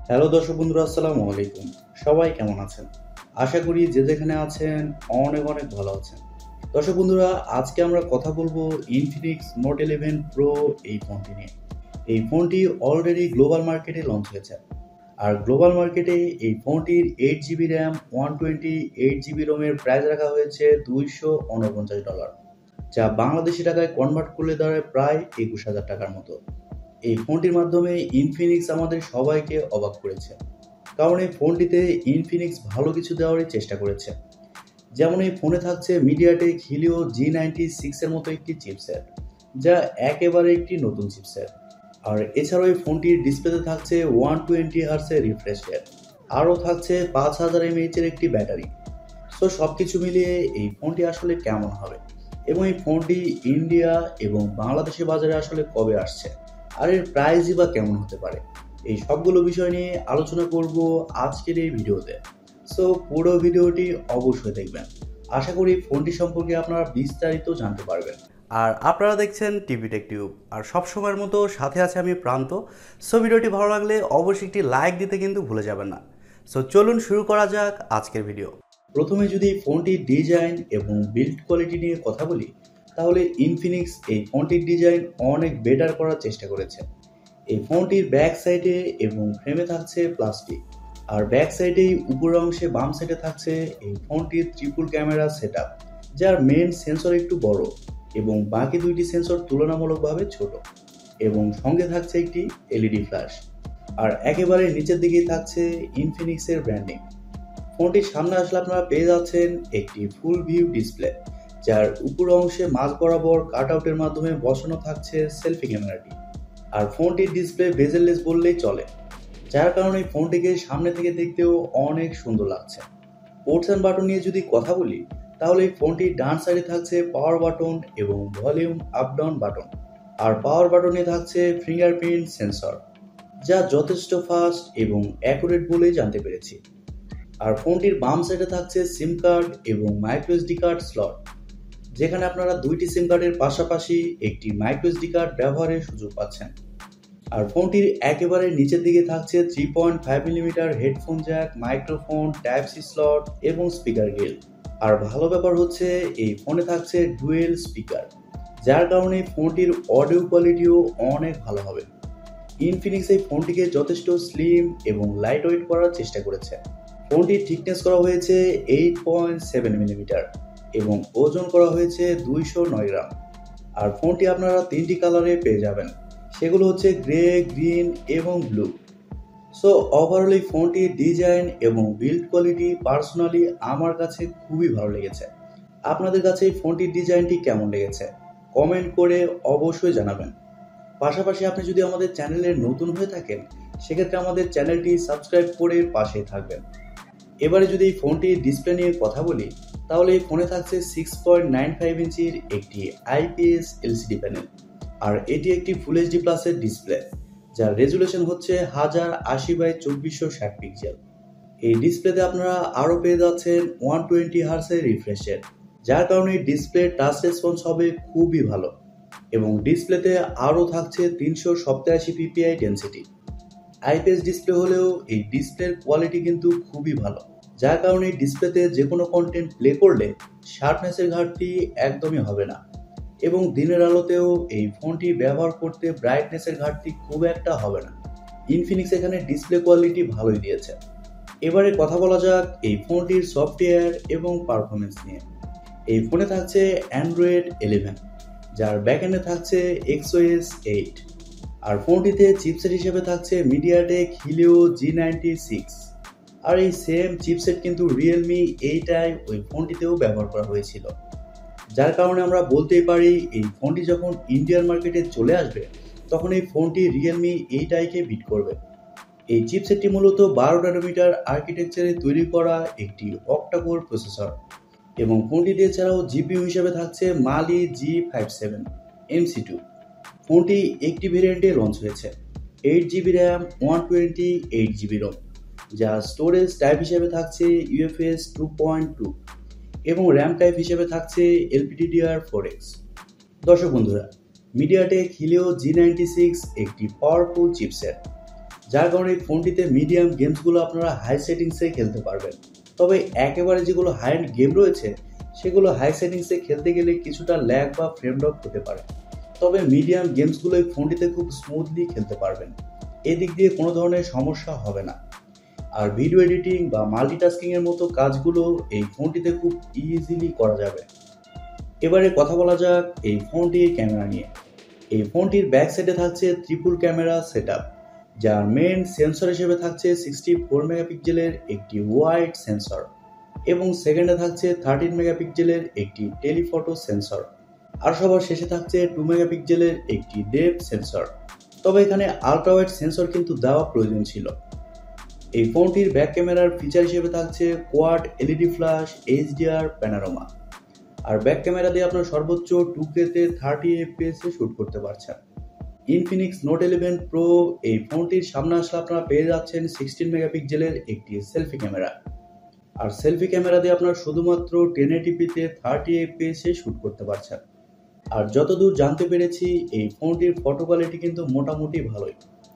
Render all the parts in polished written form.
Hello দর্শক বন্ধুরা, আসসালামু আলাইকুম। সবাই কেমন আছেন? আশা করি যে যেখানে আছেন অনেক অনেক ভালো আছেন। দর্শক বন্ধুরা, আজকে আমরা কথা বলবো ইনফিনিক্স নোট 11 প্রো এই ফোনটি নিয়ে। এই ফোনটি অলরেডি গ্লোবাল মার্কেটে লঞ্চ হয়েছে। আর গ্লোবাল মার্কেটে এই ফোনটির 8 জিবি র্যাম 128 জিবি রোমের প্রাইস রাখা হয়েছে $249, যা বাংলাদেশি টাকায় কনভার্ট করলে দাঁড়ায় প্রায় 21,000 টাকার মতো। এই ফোনটির মাধ্যমে ইনফিনিক্স আমাদের সবাইকে অবাক করেছে, কারণ এই ফোনটিতে ইনফিনিক্স ভালো কিছু দেওয়ারই চেষ্টা করেছে। যেমন এই ফোনে থাকছে মিডিয়াটেক হিলিও G96 এর মতো একটি চিপসেট, যা একেবারে একটি নতুন চিপসেট। আর এছাড়াও এই ফোনটির ডিসপ্লেতে থাকছে 120 হার্টসের রিফ্রেশ রেট, আরও থাকছে 5000 mAh এর একটি ব্যাটারি। সো সব কিছু মিলিয়ে এই ফোনটি আসলে কেমন হবে, এবং এই ফোনটি ইন্ডিয়া এবং বাংলাদেশের বাজারে আসলে কবে আসছে, আর এর প্রাইসই বা কেমন হতে পারে, এই সবগুলো বিষয় নিয়ে আলোচনা করব আজকের এই ভিডিওতে। সো পুরো ভিডিওটি অবশ্যই দেখবেন। আশা করি ফোনটি সম্পর্কে আপনারা বিস্তারিত জানতে পারবেন। আর আপনারা দেখছেন টিভি টেক টিউব, আর সব সময়ের মতো সাথে আছে আমি প্রান্ত। সো ভিডিওটি ভালো লাগলে অবশ্যই একটি লাইক দিতে কিন্তু ভুলে যাবেন না। সো চলুন শুরু করা যাক আজকের ভিডিও। প্রথমে যদি ফোনটির ডিজাইন এবং বিল্ড কোয়ালিটি নিয়ে কথা বলি, তাহলে ইনফিনিক্স এই ফোনটির ডিজাইন অনেক বেটার করার চেষ্টা করেছে। এই ফোনটির ব্যাক সাইডে এবং ফ্রেমে থাকছে প্লাস্টিক, আর ব্যাক সাইডেই উপরের অংশে বাম সাইডে থাকছে এই ফোনটির ট্রিপল ক্যামেরা সেটআপ, যার মেন সেন্সর একটু বড় এবং বাকি দুইটি সেন্সর তুলনামূলকভাবে ছোট, এবং সঙ্গে থাকছে একটি এলইডি ফ্ল্যাশ। আর একেবারে নিচের দিকেই থাকছে ইনফিনিক্সের ব্র্যান্ডিং। ফোনটির সামনে আসলে আপনারা পেয়ে যাচ্ছেন একটি ফুল ভিউ ডিসপ্লে, যার উপর অংশে মাঝ বরাবর কাট আউটের মাধ্যমে বসানো থাকছে সেলফি ক্যামেরাটি। আর ফোনটির ডিসপ্লে বেজেললেস বললেই চলে, যার কারণে ফোনটিকে সামনে থেকে দেখতেও অনেক সুন্দর লাগছে। পোর্টস অ্যান্ড বাটন নিয়ে যদি কথা বলি, তাহলে এই ফোনটির ডান সাইডে থাকছে পাওয়ার বাটন এবং ভলিউম আপ ডাউন বাটন। আর পাওয়ার বাটনে থাকছে ফিঙ্গারপ্রিন্ট সেন্সর, যা যথেষ্ট ফাস্ট এবং অ্যাকুরেট বলেই জানতে পেরেছি। আর ফোনটির বাম সাইডে থাকছে সিম কার্ড এবং মাইক্রো এসডি কার্ড স্লট, যেখানে আপনারা দুইটি সিম কার্ডের পাশাপাশি একটি মাইক্রো এসডি কার্ড ব্যবহারের সুযোগ পাচ্ছেন। আর ফোনটির একেবারে নিচের দিকে থাকছে 3.5 millimetre headphone jack, microphone, type C slot এবং স্পিকার গ্রিল। আর ভালো ব্যাপার হচ্ছে এই ফোনে থাকছে ডুয়েল স্পিকার, যার কারণে ফোনটির অডিও কোয়ালিটিও অনেক ভালো হবে। ইনফিনিক্স এই ফোনটিকে যথেষ্ট স্লিম এবং লাইট ওয়েট করার চেষ্টা করেছে। ফোনটির থিকনেস করা হয়েছে 8.7 মিলিমিটার এবং ওজন করা হয়েছে 209 গ্রাম। আর ফোনটি আপনারা তিনটি কালারে পেয়ে যাবেন, সেগুলো হচ্ছে গ্রে, গ্রিন এবং ব্লু। সো ওভারঅল এই ফোনটির ডিজাইন এবং বিল্ড কোয়ালিটি পার্সোনালি আমার কাছে খুবই ভালো লেগেছে। আপনাদের কাছে এই ফোনটির ডিজাইনটি কেমন লেগেছে কমেন্ট করে অবশ্যই জানাবেন। পাশাপাশি আপনি যদি আমাদের চ্যানেলে নতুন হয়ে থাকেন, সেক্ষেত্রে আমাদের চ্যানেলটি সাবস্ক্রাইব করে পাশে থাকবেন। এবারে যদি এই ফোনটির ডিসপ্লে নিয়ে কথা বলি, তাহলে এই ফোনে থাকছে 6.95 ইঞ্চির একটি আইপিএস এলসিডি প্যানেল। আর এটি একটি ফুল এইচডি প্লাসের ডিসপ্লে, যার রেজুলেশন হচ্ছে 1080x2460 পিক্সেল। এই ডিসপ্লেতে আপনারা আরও পেয়ে যাচ্ছেন 120 হার্সের রিফ্রেশ রেট, যার কারণে ডিসপ্লে টাচ রেসপন্স হবে খুবই ভালো। এবং ডিসপ্লেতে আরও থাকছে 387 পিপিআই ডেনসিটি। আইপিএস ডিসপ্লে হলেও এই ডিসপ্লের কোয়ালিটি কিন্তু খুবই ভালো, যার কারণে ডিসপ্লেতে যে কোনো কন্টেন্ট প্লে করলে শার্পনেসের ঘাটতি একদমই হবে না, এবং দিনের আলোতেও এই ফোনটি ব্যবহার করতে ব্রাইটনেসের ঘাটতি খুব একটা হবে না। ইনফিনিক্স এখানে ডিসপ্লে কোয়ালিটি ভালোই দিয়েছে। এবারে কথা বলা যাক এই ফোনটির সফটওয়্যার এবং পারফরমেন্স নিয়ে। এই ফোনে থাকছে অ্যান্ড্রয়েড 11, যার ব্যাকএন্ডে থাকছে এক্সওএস 8। আর ফোনটিতে চিপসেট হিসেবে থাকছে মিডিয়াটেক হিলিও G96। আর এই সেম চিপসেট কিন্তু রিয়েলমি 8i ওই ফোনটিতেও ব্যবহার করা হয়েছিল, যার কারণে আমরা বলতেই পারি এই ফোনটি যখন ইন্ডিয়ান মার্কেটে চলে আসবে, তখন এই ফোনটি রিয়েলমি 8i-কে বিট করবে। এই চিপসেটটি মূলত 12 ন্যানোমিটার আর্কিটেকচারে তৈরি করা একটি অক্টাকোর প্রসেসর, এবং ফোনটিতে এছাড়াও জিপিইউ হিসেবে থাকছে মালি G57 MC2। ফোনটি একটি ভেরিয়েন্টে লঞ্চ হয়েছে, 8 জিবি র্যাম 128 জিবি রোম, যা স্টোরেজ টাইপ হিসেবে থাকছে UFS 2.2 এবং র্যাম টাইপ হিসেবে থাকছে LPDDR4X। দর্শক বন্ধুরা, মিডিয়াটেক হিলিও G96 একটি পাওয়ারফুল চিপসেট, যার কারণে এই ফোনটিতে মিডিয়াম গেমসগুলো আপনারা হাই সেটিংসে খেলতে পারবেন। তবে একেবারে যেগুলো হাই এন্ড গেম রয়েছে সেগুলো হাই সেটিংসে খেলতে গেলে কিছুটা ল্যাগ বা ফ্রেম ড্রপ হতে পারে। তবে মিডিয়াম গেমসগুলো এই ফোনটিতে খুব স্মুথলি খেলতে পারবেন, এদিক দিয়ে কোনো ধরনের সমস্যা হবে না। আর ভিডিও এডিটিং বা মাল্টিটাস্কিং এর মতো কাজগুলো এই ফোনটিতে খুব ইজিলি করা যাবে। এবারে কথা বলা যাক এই ফোনটির ক্যামেরা নিয়ে। এই ফোনটির ব্যাক সাইডে থাকছে ট্রিপল ক্যামেরা সেটআপ, যার মেন সেন্সর হিসেবে থাকছে 64 মেগাপিক্সেলের একটি ওয়াইড সেন্সর এবং সেকেন্ডে থাকছে 13 মেগাপিক্সেলের একটি টেলিফটো সেন্সর। আর সবার শেষে থাকছে 2 মেগাপিক্সেলের একটি ডেপথ সেন্সর। তবে এখানে আলট্রা ওয়াইড সেন্সর কিন্তু দেওয়া প্রয়োজন ছিল। এই ফোনটির ব্যাক ক্যামেরার ফিচার হিসেবে থাকছে quad LED flash, HDR, panorama. আর ব্যাক ক্যামেরা দিয়ে আপনার সর্বোচ্চ 2K-তে 30 FPS এ শুট করতে পারছেন। ইনফিনিক্স নোট 11 প্রো এই ফোনটির সামনে আসলে আপনারা পেয়ে যাচ্ছেন 16 মেগাপিক্সেলের একটি সেলফি ক্যামেরা। আর সেলফি ক্যামেরা দিয়ে আপনারা শুধুমাত্র 1080p-তে 30 FPS এ শুট করতে পারছেন। আর যতদূর জানতে পেরেছি এই ফোনটির ফটো কোয়ালিটি কিন্তু মোটামুটি ভালোই।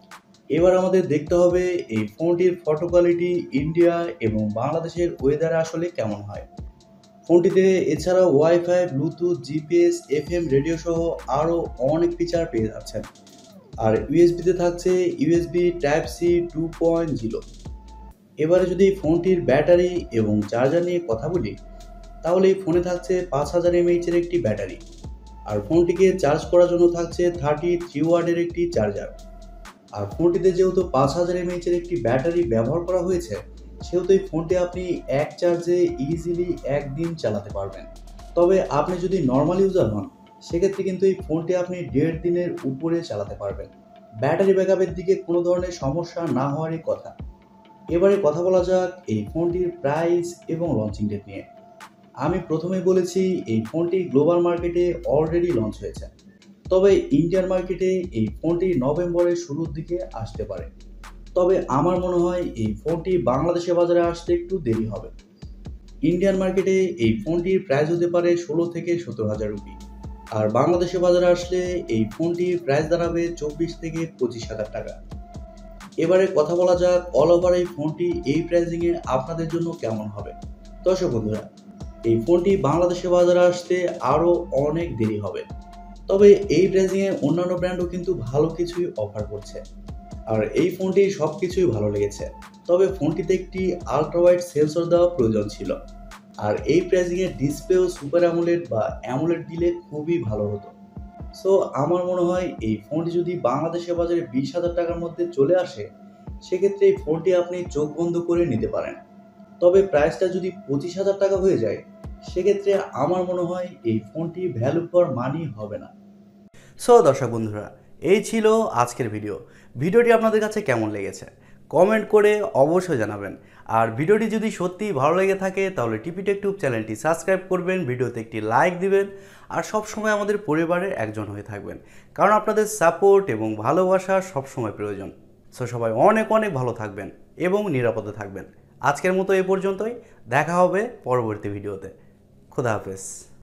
এবার আমাদের দেখতে হবে এই ফোনটির ফটো কোয়ালিটি ইন্ডিয়া এবং বাংলাদেশের ওয়েদারে আসলে কেমন হয়। ফোনটিতে এছাড়াও WiFi, Bluetooth, GPS, FM radio সহ আরও অনেক ফিচার পেয়ে যাচ্ছেন। আর ইউএসবিতে থাকছে ইউএসবি টাইপ সি 2.0। এবারে যদি ফোনটির ব্যাটারি এবং চার্জার নিয়ে কথা বলি, তাহলে এই ফোনে থাকছে 5000 mAh-এর একটি ব্যাটারি। আর ফোনটিকে চার্জ করার জন্য থাকছে 33 ওয়াটের একটি চার্জার। আর ফোনটিতে যেহেতু 5000 mAh-এর একটি ব্যাটারি ব্যবহার করা হয়েছে, সেহেতু এই ফোনটি আপনি এক চার্জে ইজিলি একদিন চালাতে পারবেন। তবে আপনি যদি নর্মাল ইউজার হন, সেক্ষেত্রে কিন্তু এই ফোনটি আপনি 1.5 দিনের উপরে চালাতে পারবেন। ব্যাটারি ব্যাকআপের দিকে কোনো ধরনের সমস্যা না হওয়ারই কথা। এবারে কথা বলা যাক এই ফোনটির প্রাইস এবং লঞ্চিং ডেট নিয়ে। আমি প্রথমেই বলেছি এই ফোনটি গ্লোবাল মার্কেটে অলরেডি লঞ্চ হয়েছে। তবে ইন্ডিয়ান মার্কেটে এই ফোনটি নভেম্বরের শুরুর দিকে আসতে পারে। তবে আমার মনে হয় এই ফোনটি বাংলাদেশের বাজারে আসতে একটু দেরি হবে। ইন্ডিয়ান মার্কেটে এই ফোনটির প্রাইস হতে পারে 16 থেকে 17,000 রুপি। আর বাংলাদেশের বাজারে আসলে এই ফোনটির প্রাইস দাঁড়াবে 24 থেকে 25,000 টাকা। এবারে কথা বলা যাক অল ওভার এই ফোনটি এই প্রাইসিংয়ে আপনাদের জন্য কেমন হবে। দর্শক বন্ধুরা, এই ফোনটি বাংলাদেশের বাজারে আসতে আরও অনেক দেরি হবে। তবে এই প্রাইসিংয়ে অন্যান্য ব্র্যান্ডও কিন্তু ভালো কিছুই অফার করছে। আর এই ফোনটি সব কিছুই ভালো লেগেছে। তবে ফোনটিতে একটি আলট্রা ওয়াইড সেন্সর দেওয়া প্রয়োজন ছিল। আর এই প্রাইসিংয়ে ডিসপ্লেও সুপার অ্যামোলেড বা অ্যামোলেড দিলে খুবই ভালো হতো। সো আমার মনে হয় এই ফোনটি যদি বাংলাদেশের বাজারে 20,000 টাকার মধ্যে চলে আসে, সেক্ষেত্রে এই ফোনটি আপনি চোখ বন্ধ করে নিতে পারেন। তবে প্রাইসটা যদি 25,000 টাকা হয়ে যায়, সেক্ষেত্রে আমার মনে হয় এই ফোনটি ভ্যালু ফর মানি হবে না। সো দর্শক বন্ধুরা, এই ছিল আজকের ভিডিওটি আপনাদের কাছে কেমন লেগেছে কমেন্ট করে অবশ্যই জানাবেন। আর ভিডিওটি যদি সত্যিই ভালো লেগে থাকে তাহলে টিপি টেক টিউব চ্যানেলটি সাবস্ক্রাইব করবেন, ভিডিওতে একটি লাইক দিবেন আর সবসময় আমাদের পরিবারের একজন হয়ে থাকবেন, কারণ আপনাদের সাপোর্ট এবং ভালোবাসা সবসময় প্রয়োজন। সো সবাই অনেক অনেক ভালো থাকবেন এবং নিরাপদে থাকবেন। আজকের মতো এ পর্যন্তই, দেখা হবে পরবর্তী ভিডিওতে। খুদা হাফেজ।